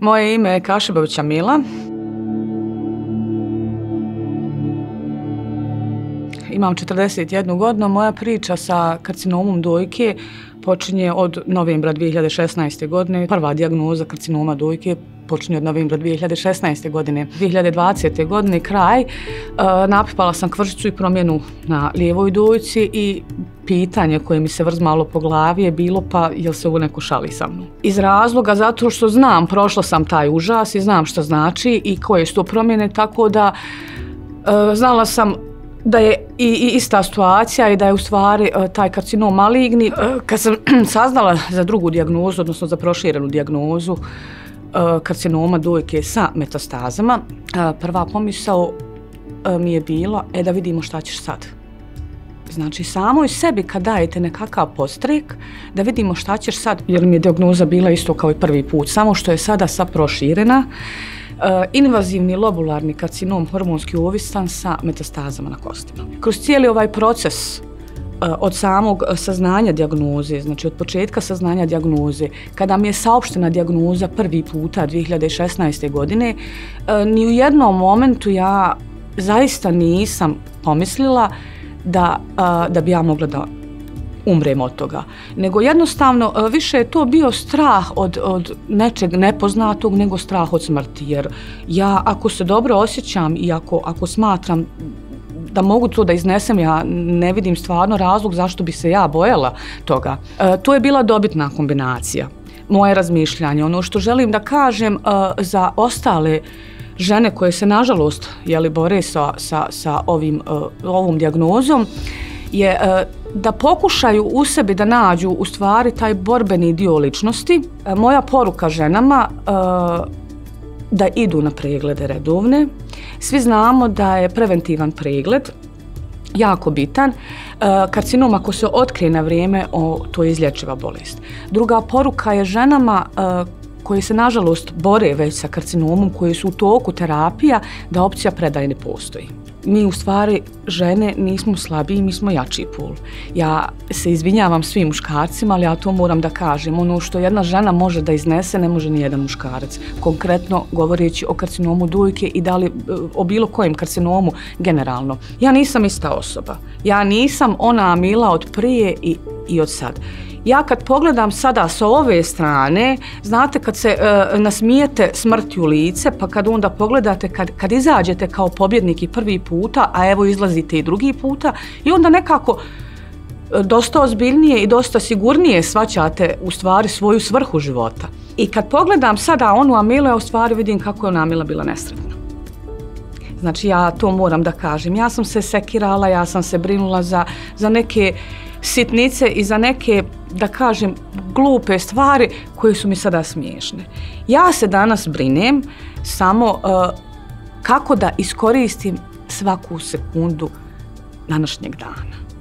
Moje ime je Kašebović Amila. Imam 41 godinu. Moja priča sa karcinomom dojke počinje od novembra 2016. godine. Prva dijagnoza karcinoma dojke počinje od novembra 2016. godine. 2020. godine kraj, napipala sam kvržicu i promjenu na lijevoj dojci i pitanje koje mi se vrzmalo po glavi je bilo pa jel se ovo neko šali sa mnom. Iz razloga zato što znam, prošla sam taj užas i znam šta znači i koje su to promjene, tako da znala sam da je i ista situacija i da je u stvari taj karcinom maligni. Kad sam saznala za drugu dijagnozu, odnosno za proširenu dijagnozu karcinoma dojke sa metastazama, prva pomisao mi je bila da vidimo šta ćeš sad. Znači, samoj sebi kad dajete nekakav podstrek, da vidimo šta ćeš sad, jer mi je dijagnoza bila isto kao i prvi put, samo što je sada proširena. Invazivni lobularni karcinom hormonski ovisan sa metastazama na kostima. Kroz cijeli ovaj proces od samog saznanja dijagnoze, znači od početka saznanja dijagnoze, kada mi je saopštena dijagnoza prvi puta 2016. godine, ni u jednom momentu ja zaista nisam pomislila da bi ja mogla da umrem od toga. Nego jednostavno više je to bio strah od nečeg nepoznatog nego strah od smrti. Jer ja ako se dobro osjećam i ako smatram da mogu to da iznesem, ja ne vidim stvarno razlog zašto bi se ja bojala toga. To je bila dobitna kombinacija. Moje razmišljanje. Ono što želim da kažem za ostale žene koje se nažalost bore sa ovom dijagnozom je da pokušaju u sebi da nađu u stvari taj borbeni dio ličnosti. Moja poruka ženama da idu na preglede redovne. Svi znamo da je preventivan pregled jako bitan. Karcinom ako se otkrije na vrijeme, to je izlječiva bolest. Druga poruka je ženama koje se nažalost bore već sa karcinomom, koje su u toku terapija, da opcija predaje ne postoji. Mi u stvari žene nismo slabiji, mi smo jači pol. Ja se izvinjavam svim muškarcima, ali ja to moram da kažem. Ono što jedna žena može da iznese, ne može ni jedan muškarac. Konkretno govoreći o karcinomu dojke i da li o bilo kojem karcinomu generalno. Ja nisam ista osoba. Ja nisam ona Amila od prije i od sad. Ja kad pogledam sada sa ove strane, znate kad se nasmijete smrti u lice, pa kad onda pogledate, kad izađete kao pobjednik i prvi puta, a evo izlazite i drugi puta, i onda nekako dosta ozbiljnije i dosta sigurnije shvaćate u stvari svoju svrhu života. I kad pogledam sada onu Amilu, ja u stvari vidim kako je ona Amila bila nesretna. Znači ja to moram da kažem. Ja sam se sekirala, ja sam se brinula za neke sitnice i za neke, da kažem, glupe stvari koje su mi sada smiješne. Ja se danas brinem samo kako da iskoristim svaku sekundu današnjeg dana.